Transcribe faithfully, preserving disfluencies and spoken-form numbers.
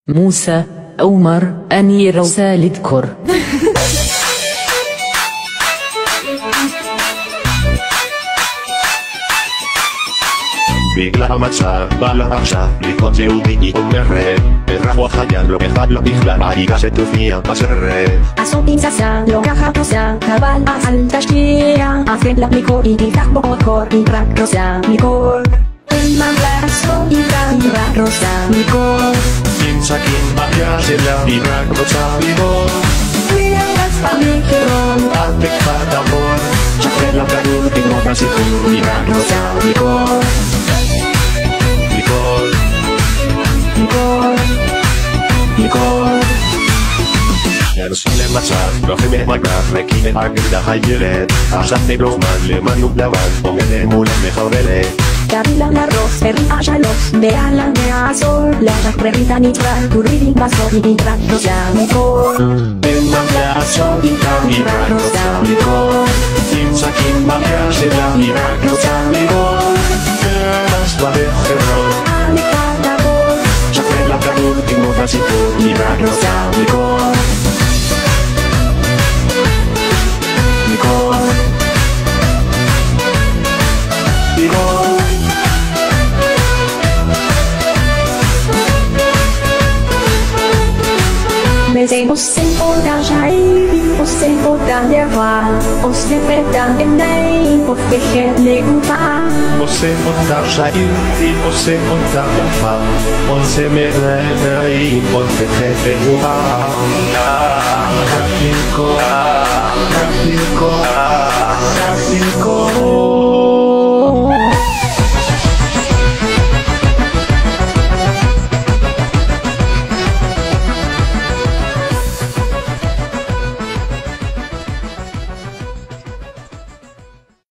موسى عمر أمير وسال اذكر. בגלל המצב, בא לה עכשיו, לקרות יהודי היא אומרת, אזרח או חייל לא אחד לא בכלל, העיקר שתופיע בסרט. עשו פינצסה, לוקחת נוסע, אבל אל תשקיע, אף אין לה מיקור, היא תיקח בו עוד קור, היא רק רוצה מיקור. אין מה לעשות איתה, היא רק רוצה מיקור. עם סכין ביד שלה, היא רק רוצה מיקור. היא רצה מיקרון, אל תקחה את המור, שחרר לה כדור, תגמור בסיפור, היא רק רוצה מיקור. מיקור, מיקור, מיקור. יאנוסים למצב, לוחם מגרף, מקים אגדה הילד, עכשיו נבלו זמן למנהוג לבן, עומדת מול המחרבלת. תביא לה לראש, הריעה שלוש, מעל המעזור, לשחררית הנצרה, תורידי בסוף, היא רק רוצה מיקור. אין מה לעשות איתה, היא רק רוצה מיקור. עם סכין ביד שלה, היא רק רוצה מיקור. פרס בחברון, לקראת הבור, שחרר לה כדור, תגמור בסיפור, היא רק רוצה מיקור. מיקור, מיקור. Mày một sinh ô đào cháy, một sinh ô đào đeo hòa, một sinh bé đào đêm nay, một cái khe lệnh phá. Você montar sair e você montar levar, você me leva e você te derrubar. Capico, capico, capico.